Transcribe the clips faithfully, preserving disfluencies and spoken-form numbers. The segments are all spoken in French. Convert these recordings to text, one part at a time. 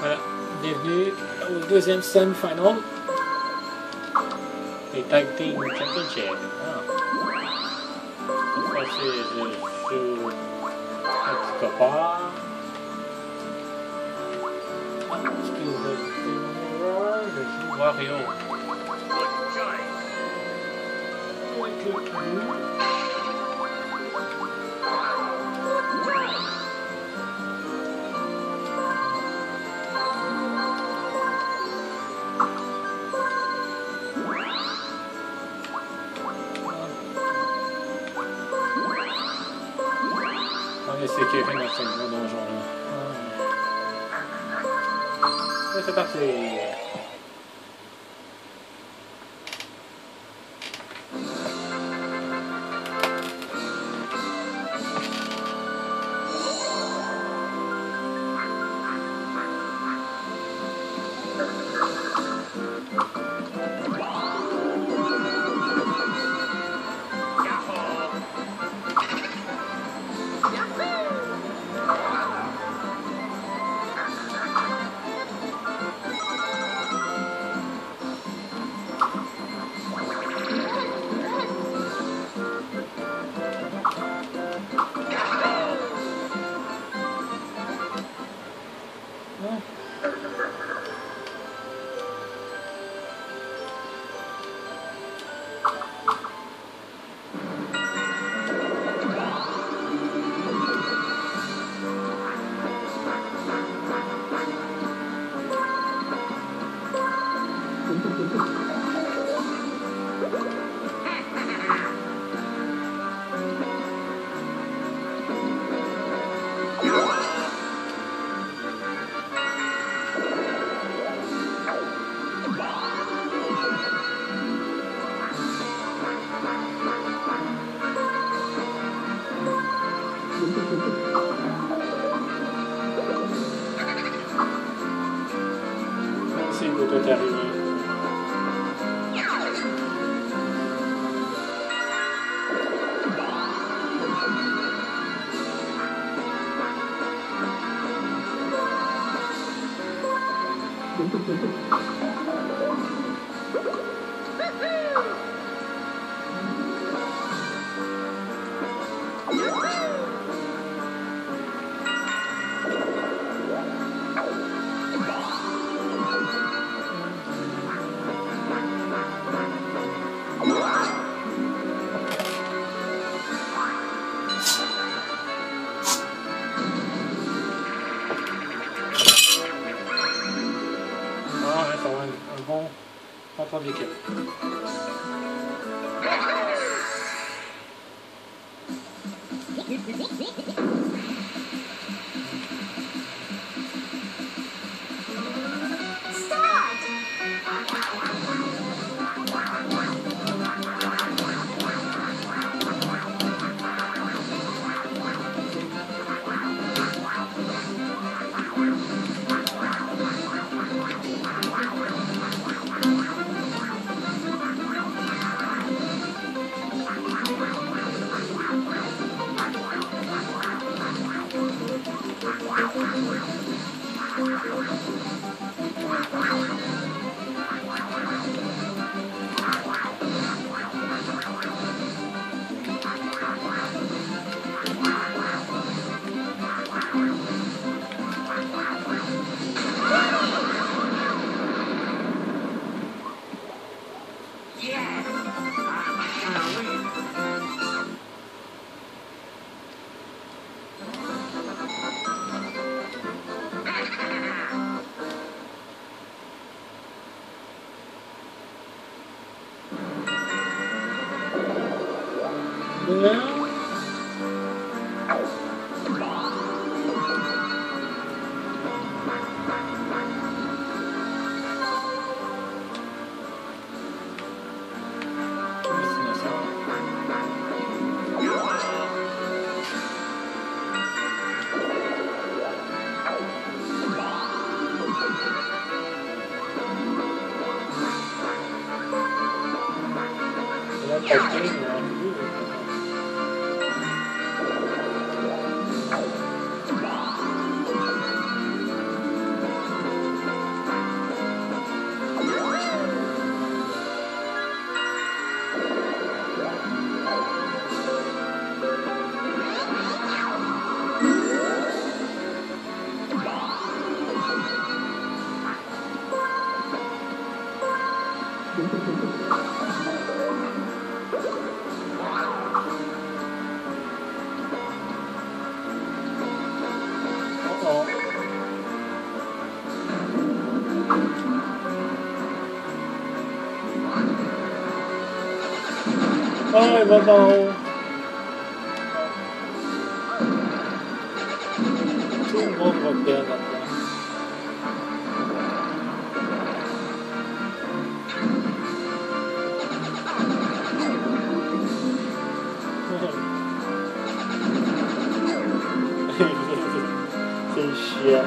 Voilà, bienvenue au deuxième semi-final des Tag Team Championship. Ah. Cette fois-ci, je joue un petit copain. Ah, excusez-moi, je joue Wario. On est sécurisé dans ce gros donjon-là. Ah. C'est parti. Merci de tout arriver. Un bon contrôle d'équipe. No. Ay, babaw. Sumo ko kaya natin. Siya.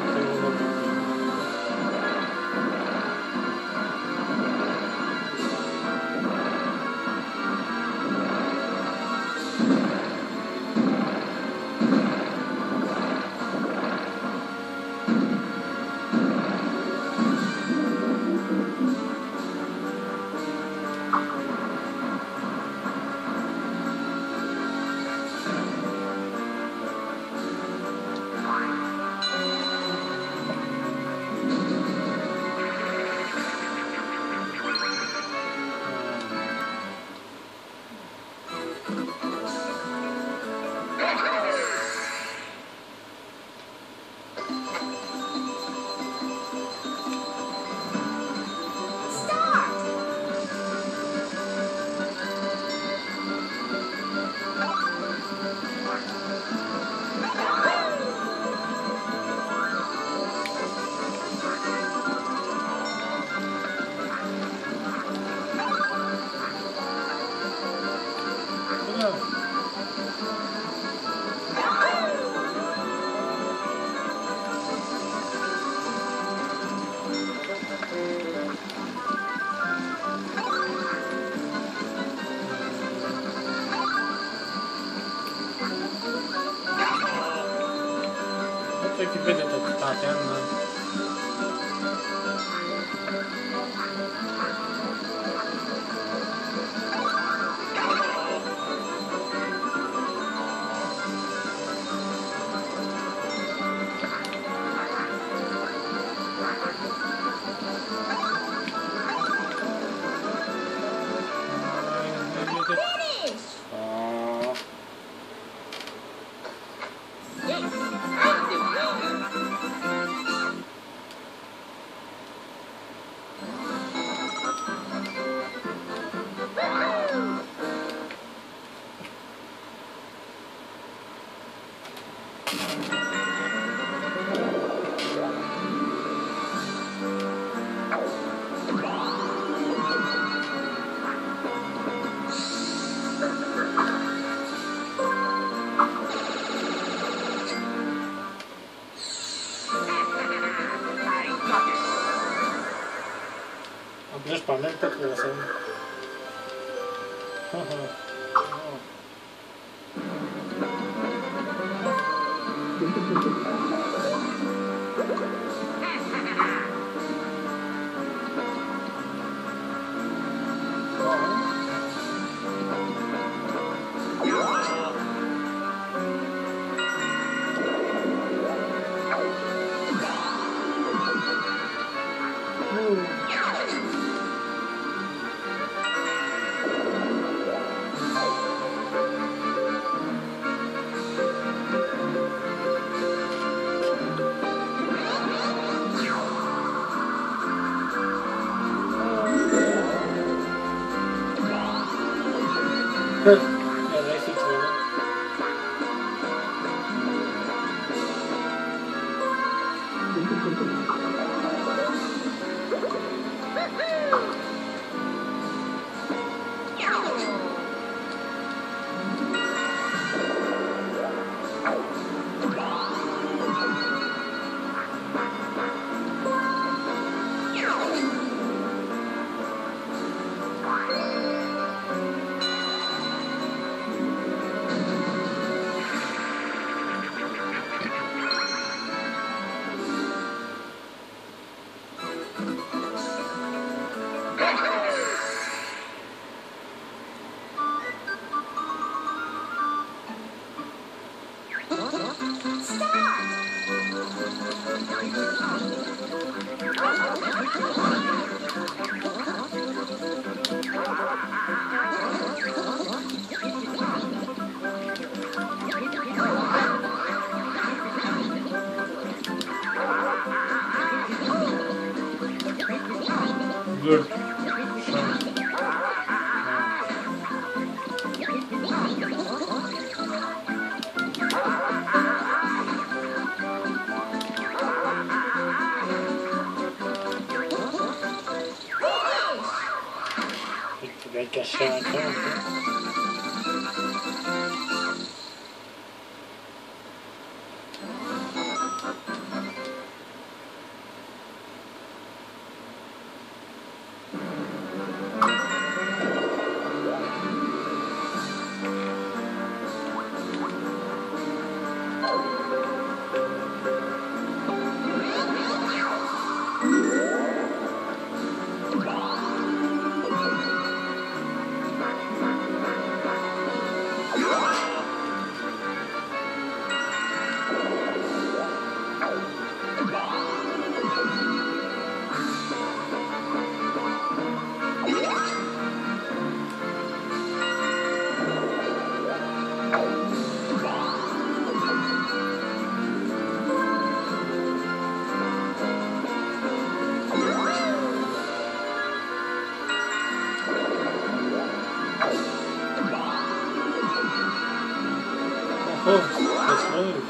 Taki będę tak statem, no. Bierzesz pamiętaj klasem. Good. Yeah, nice to meet you. Good. caché encore. Oh, let's move.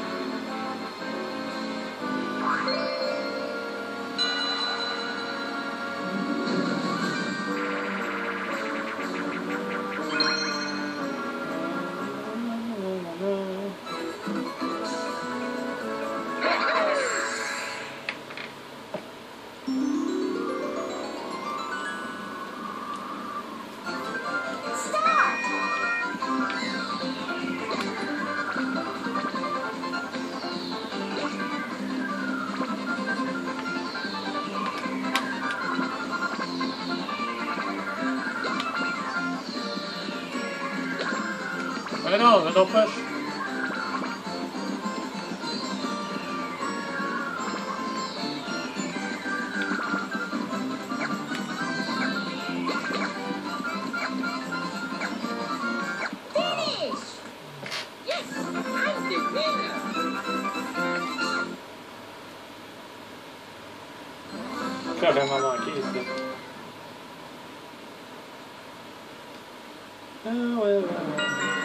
I know, I don't push. Finish! Yes, I'm the winner. Carrément manqué ici. Ah ouais, ouais, ouais.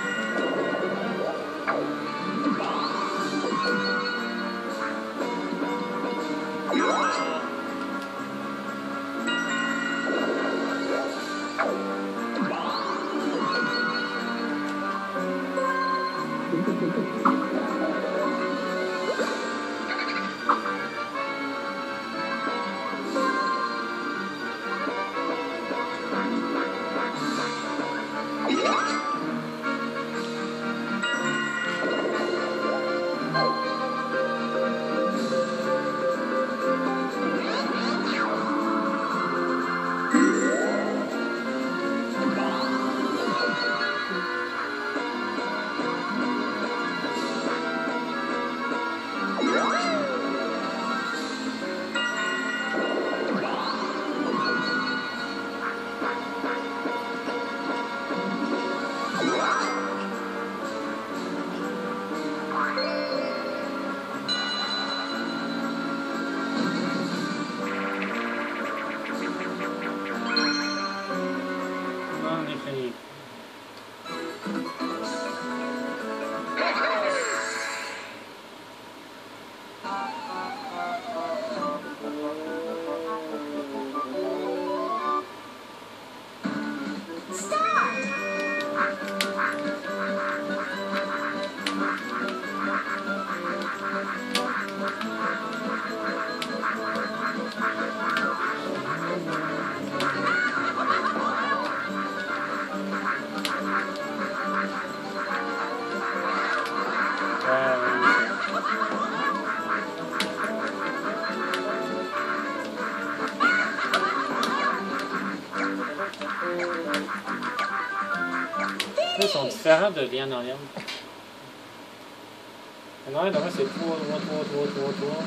On est fini. Ils sont différents de Lian Orion. Non, non, c'est trois, trois, trois, trois, trois, trois.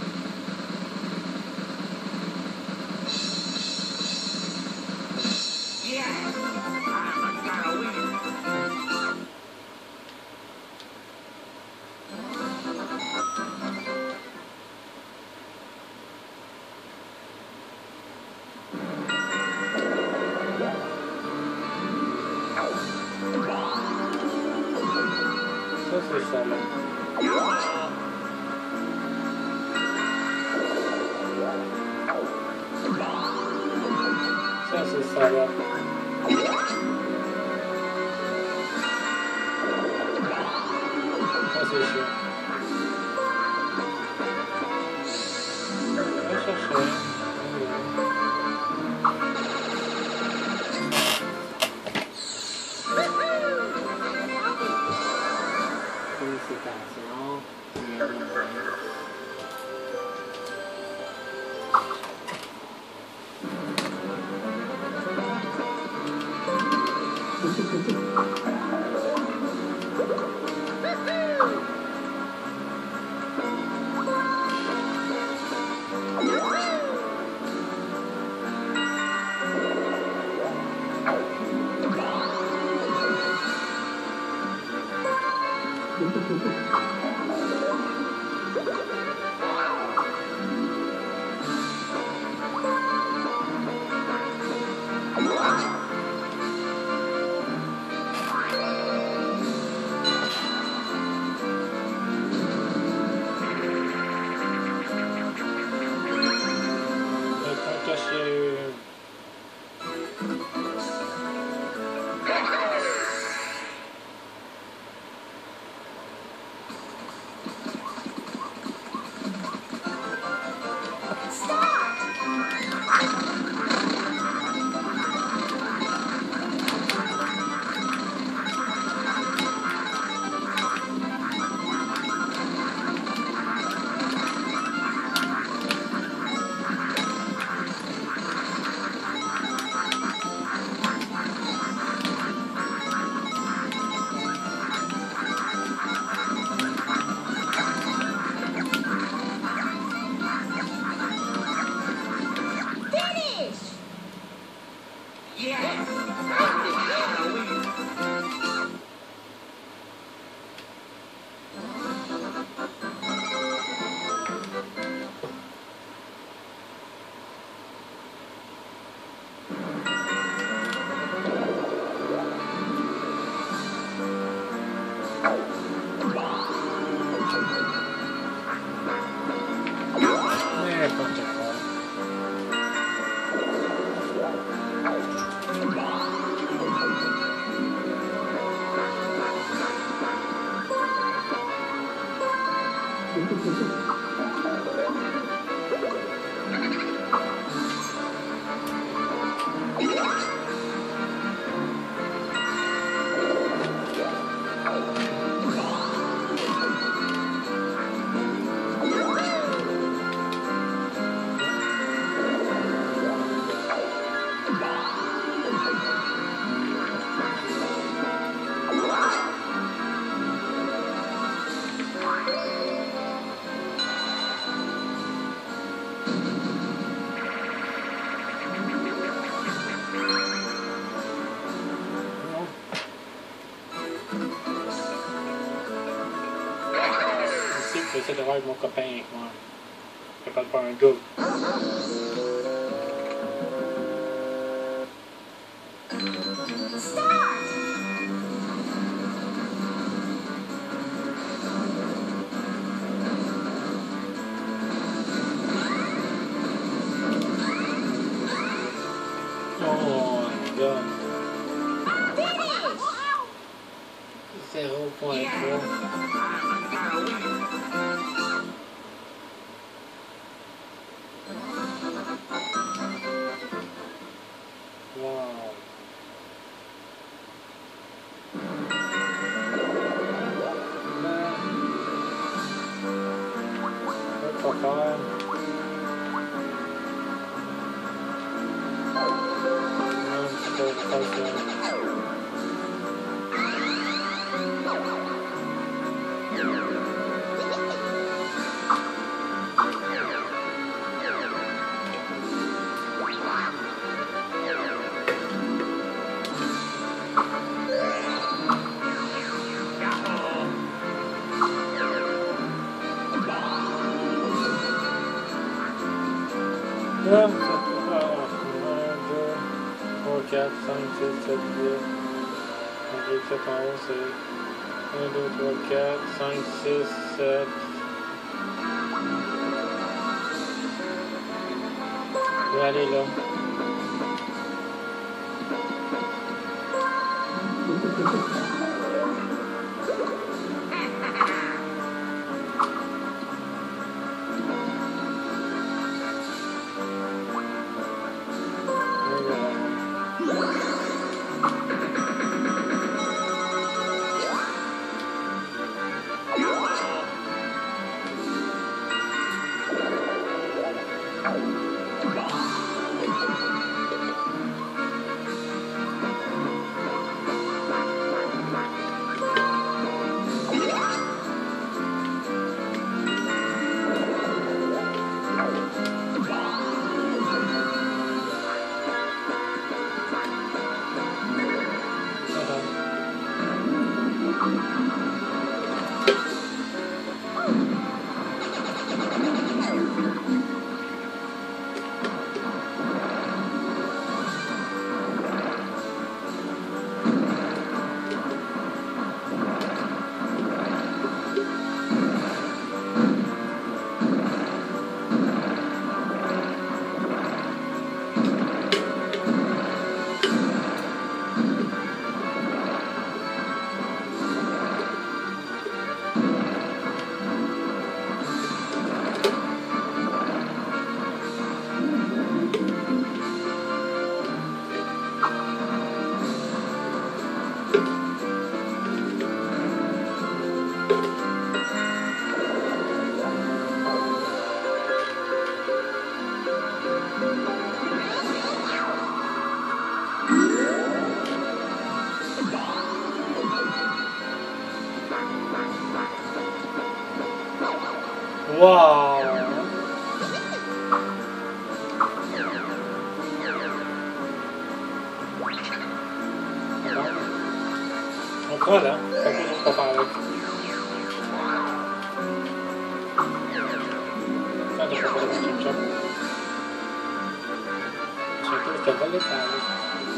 Ça, c'est ça, là. Ça, c'est ça, là. Félicitations. Bien joué. J'essaie de voir avec mon copain avec moi. Je peux pas faire un go. Oh my god. zéro point trois. un, deux, trois, quatre, cinq, six, sept, huit. Ok, sept en haut, c'est un, deux, trois, quatre, cinq, six, sept. Je vais aller là. Voilà, ça peut nous pas avec. Ah, dopo quello che c'è. C'è quello che vuole fare.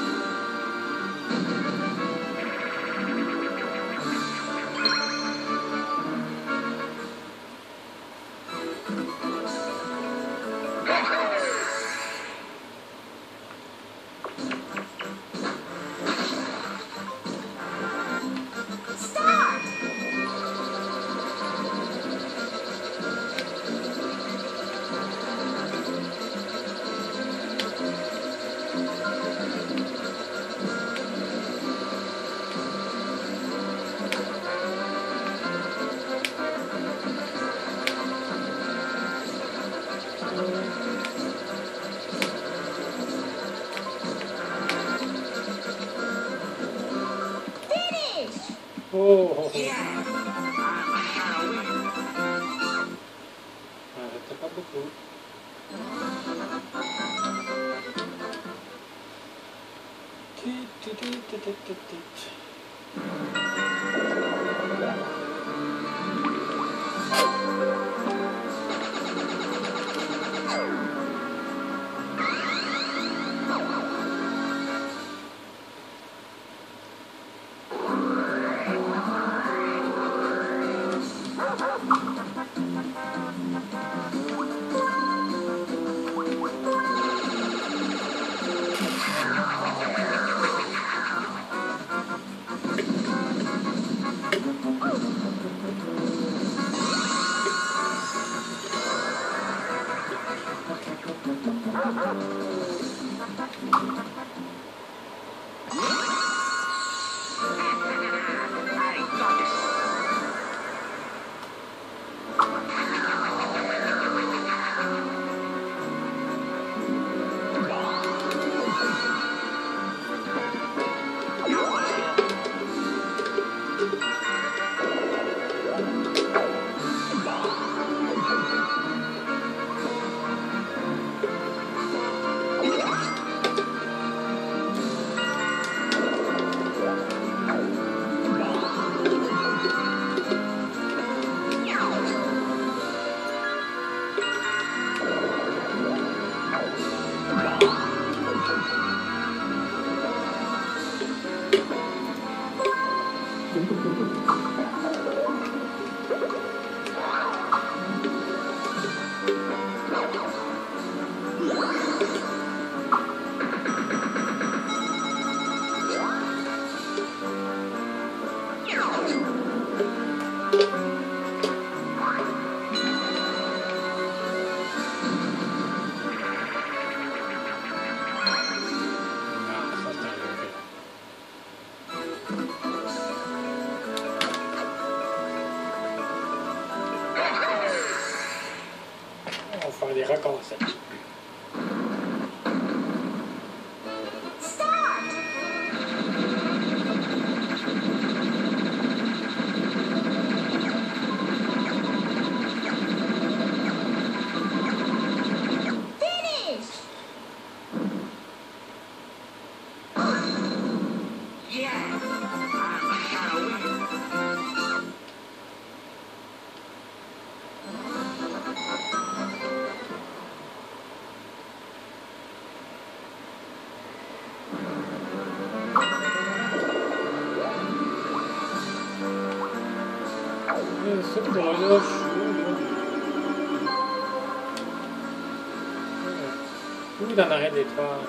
Oh, oh, oh. Arrête pas beaucoup. Tit, tit, tit, tit, tit, tit. Faire des raccourcis. C'est pour là, où il en arrête des trois.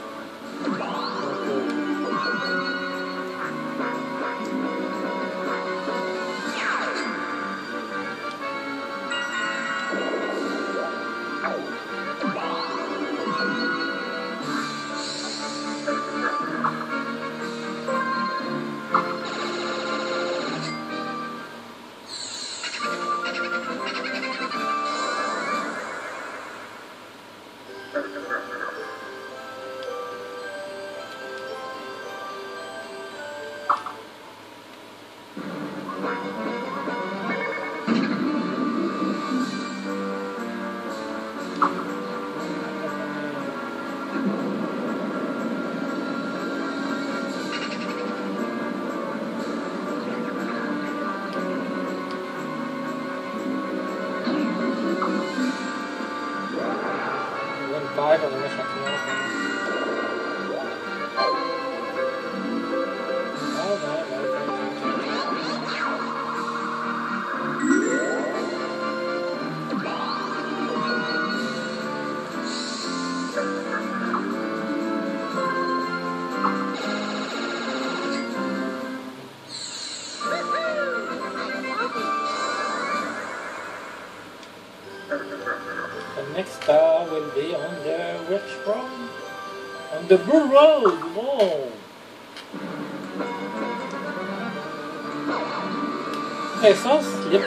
Super, on a un champion. Ah, ouais, ouais, ouais, the next star will be on the which road? On the Blue Road! Whoa! Hey, sans slip.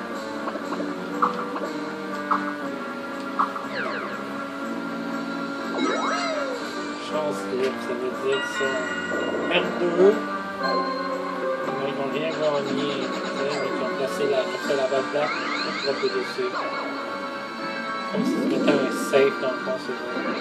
Chance slip, ça veut dire que ça. R deux. Mais ils n'ont rien gagné, mais ils ont placé la, fait la bonne place, ils ont pas dessus. Comme si c'était un safe dans le fond, c'est vrai.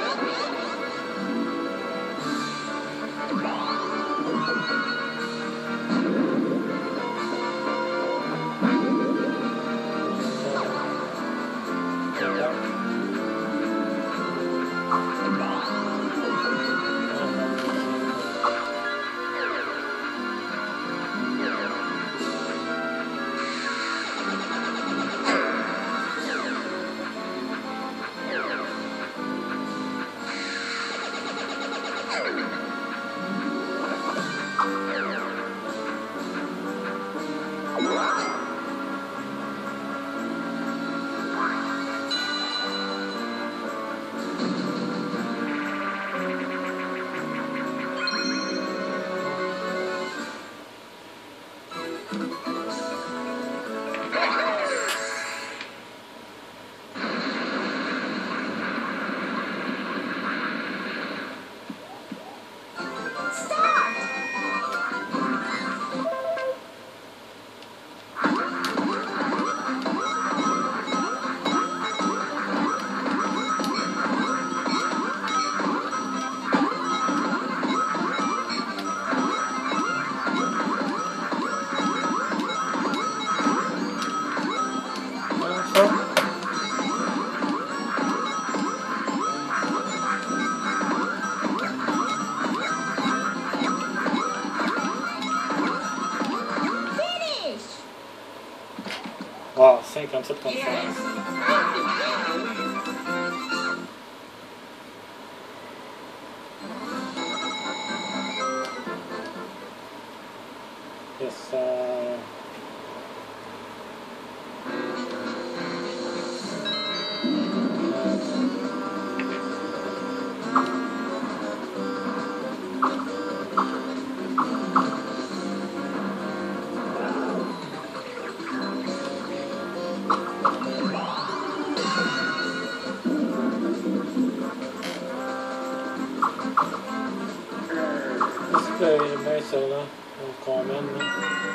Wow, cinquante-sept contre quinze. Yes, uh... C'est bien ça là, qu'on mène là.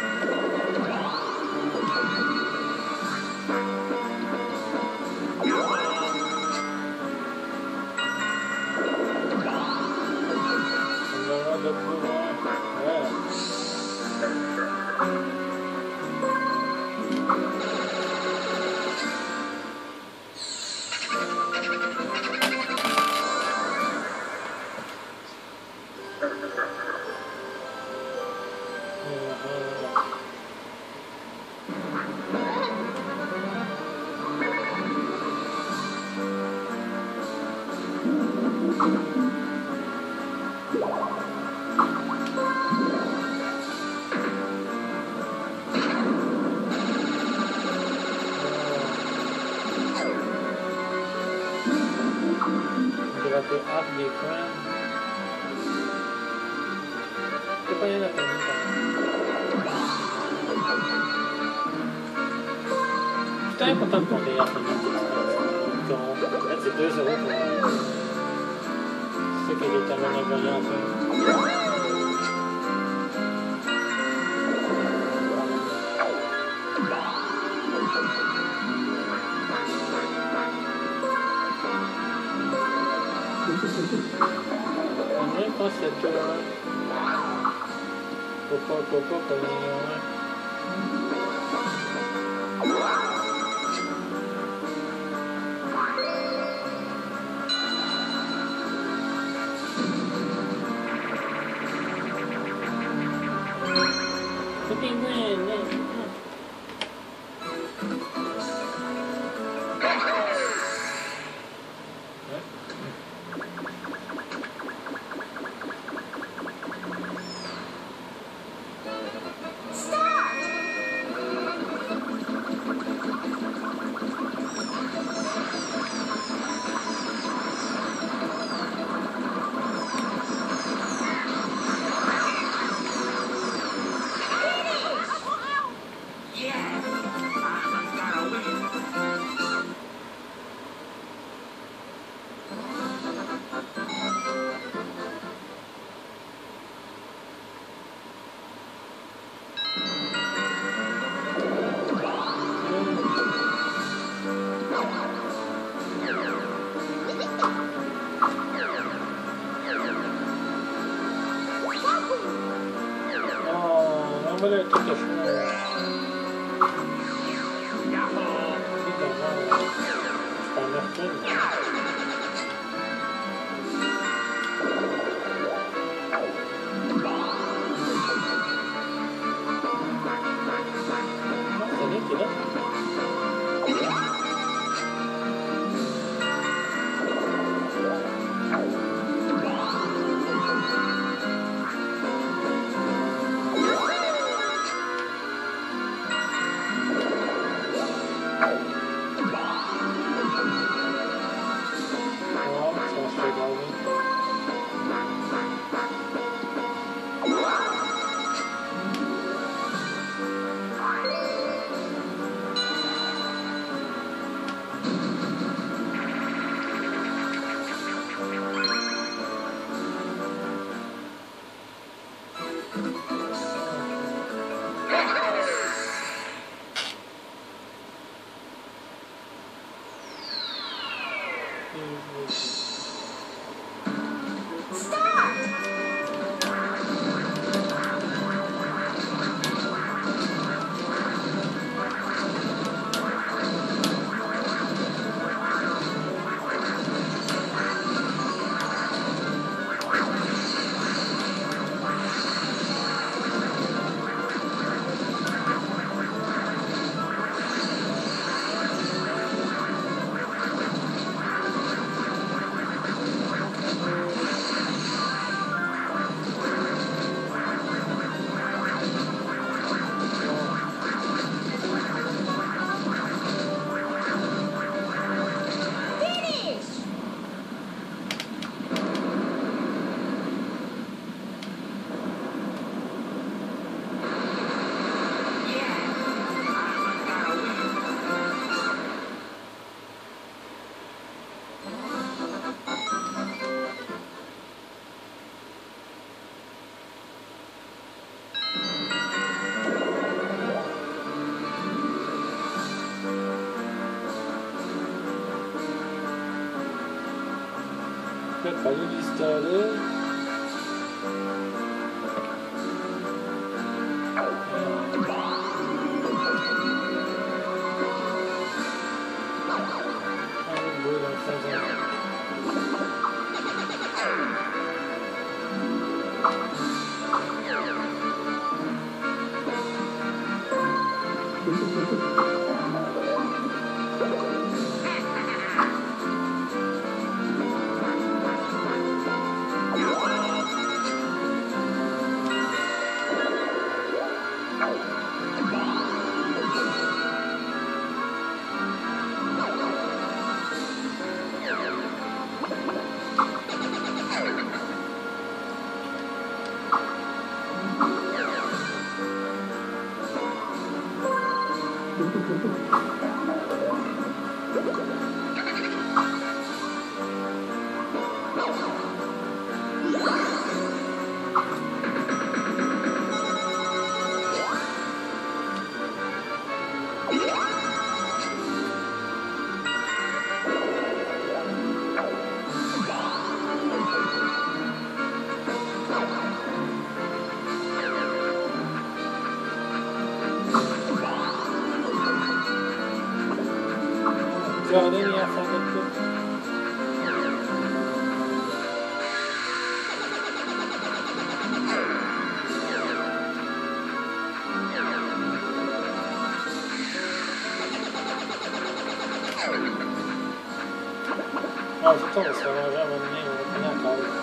On va de pouvoir. Ouais. Gravate up the crâne. C'est pas rien à faire. C'est important de compter à la Là, c'est deux zéro pour moi. C'est ça qu'il est tellement envoyé en fait. Je pense que c'est tout. Faut pas, faut pas, faut pas. Olha que cachorro. Está marcando. Nossa, nem que dá. Fallait l'installer. جالب یه فقط Ah, tout le temps, on va se faire manger à un moment donné, on va prendre un câble.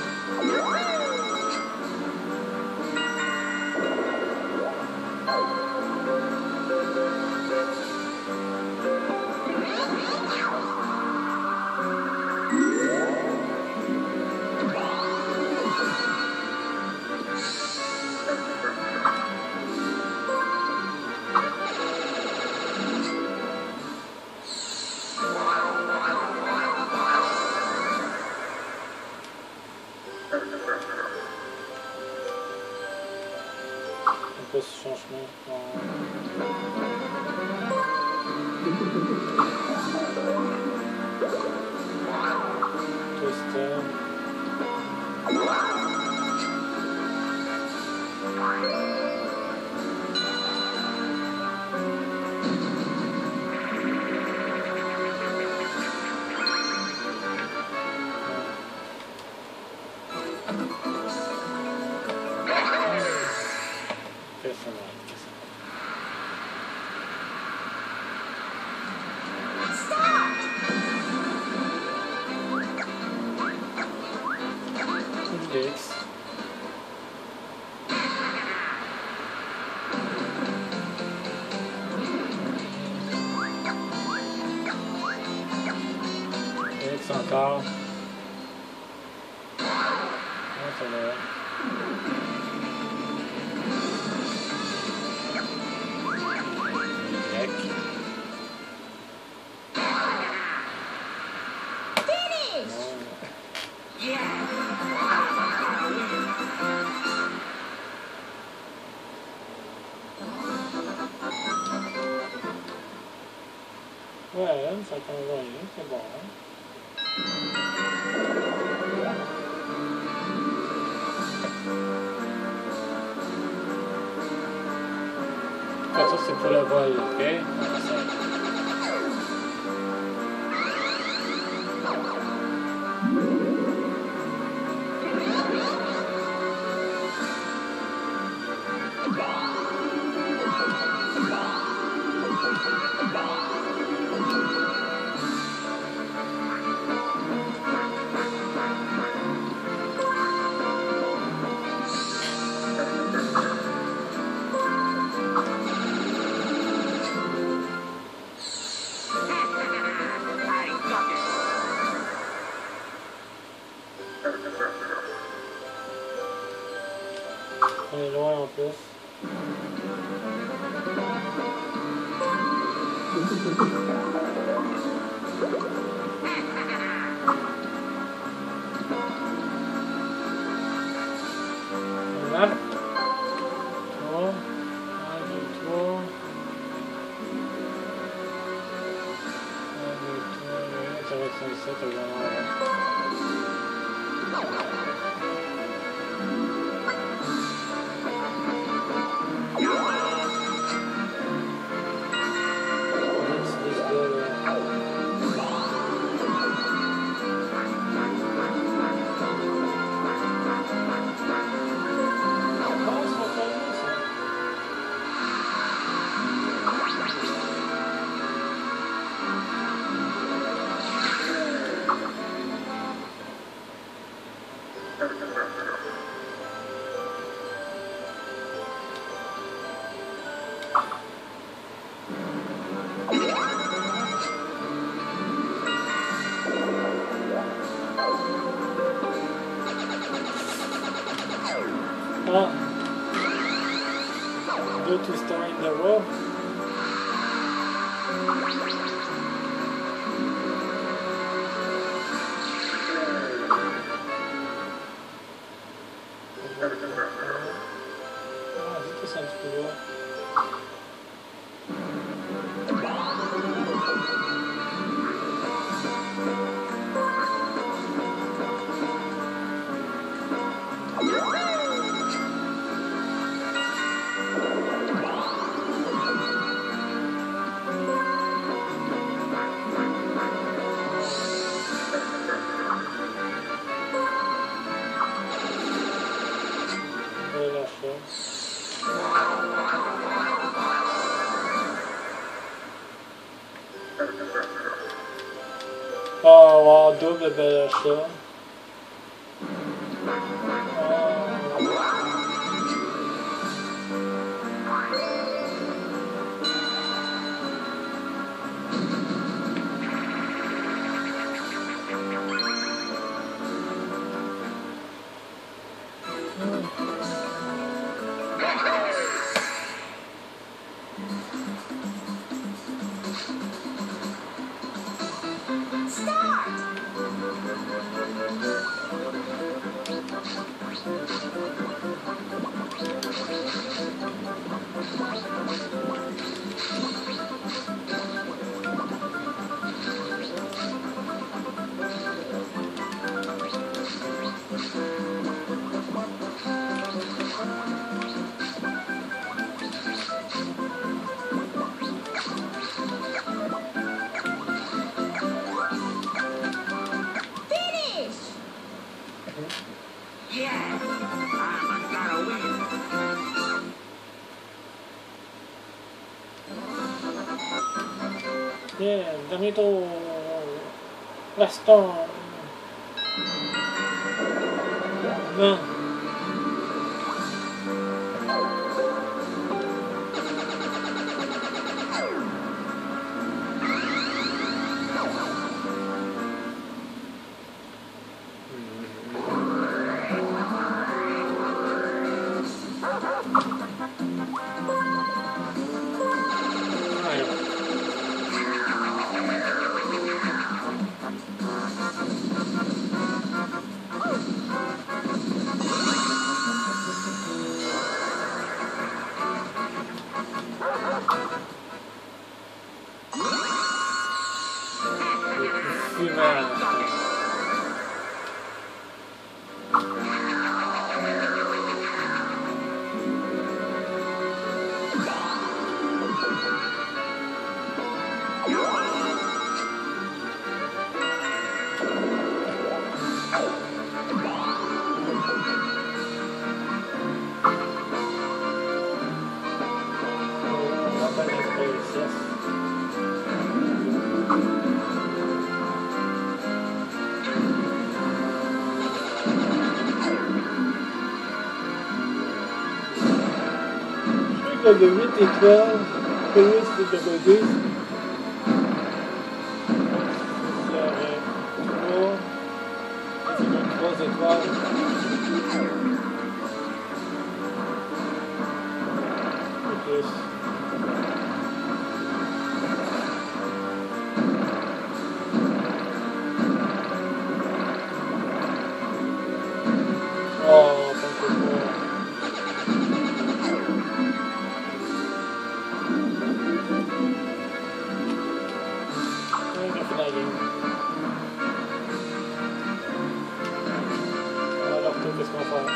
Un peu ce changement. Twister. X. X encore. Ah, ça va. Ouais, ça t'envoie rien, c'est bon. Ça, c'est pour la voile, ok? On est loin en plus. Voilà. trois. un, deux, trois. un, deux, trois. Ça va être cinq, sept, évidemment. Ah, deux Twister in the row. Ah, vite ça un petit peu loin. double bel achat. Yeah, dernier tour. Gaston. Non. De huit étoiles, plus de double dix. trois étoiles. Et plus. Oh, t'inquiète pas. Qu'est-ce qu'on va faire?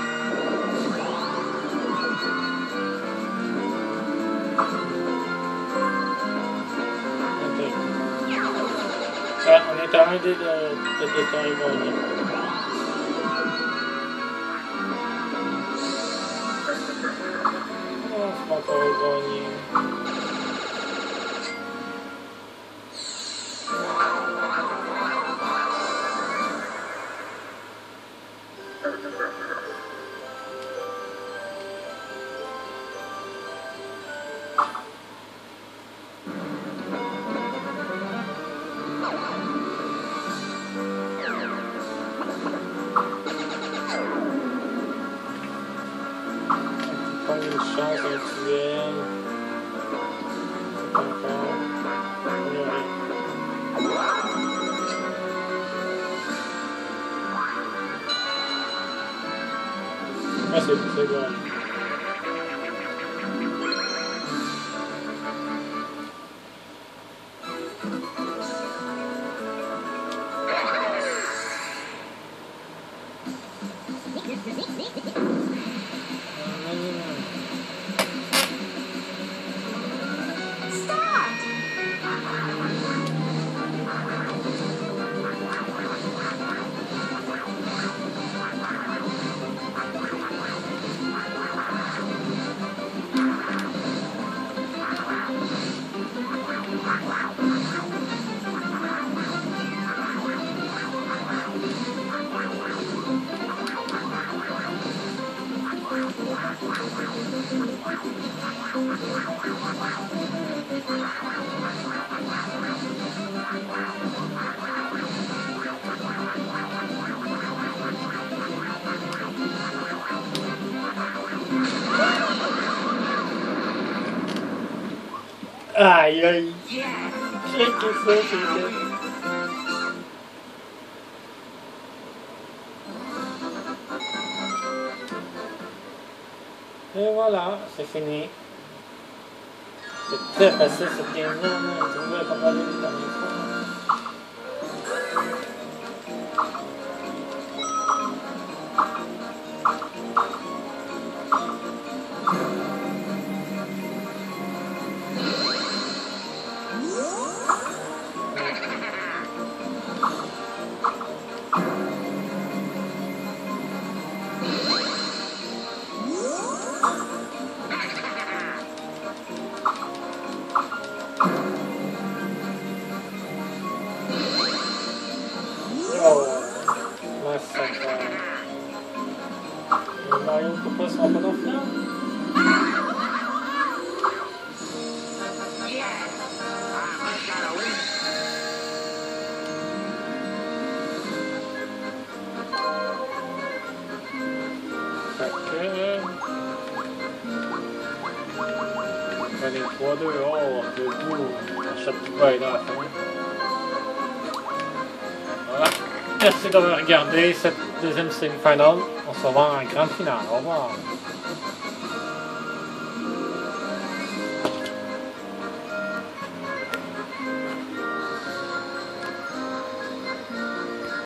Ok. Ah, on est à un dé de, de départ gagné. Oh, c'est pas encore gagné. Une chance actuelle. Encore. Ah, c'est c'est bon. Aïe aïe. Yes. Checkez ça, checkez. Et voilà, c'est fini. C'est très facile cette game-là, mais tu vois comment aller vite dans les fois. Oh, massacre. Et Mario, pourquoi ils sont pas dans le film? Yes. I gotta win. Fait que... Allez, trois deux, oh, debout. On chope tout bas là à la fin. Voilà. Merci d'avoir regardé cette deuxième semi-finale. On se revoit en grande finale. Au revoir.